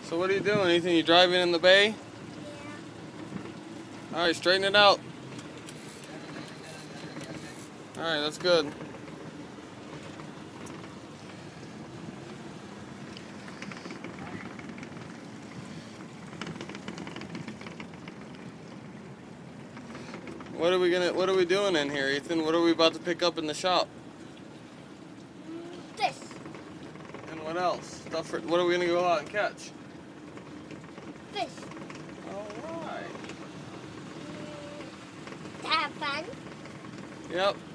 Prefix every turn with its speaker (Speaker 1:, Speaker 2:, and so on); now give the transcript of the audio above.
Speaker 1: So what are you doing, Ethan? You driving in the bay?
Speaker 2: Yeah.
Speaker 1: Alright, straighten it out. Alright, that's good. What are we doing in here, Ethan? What are we about to pick up in the shop?
Speaker 2: This.
Speaker 1: And what else? What are we gonna go out and catch?
Speaker 2: Fish.
Speaker 1: Alright.
Speaker 2: To have fun.
Speaker 1: Yep.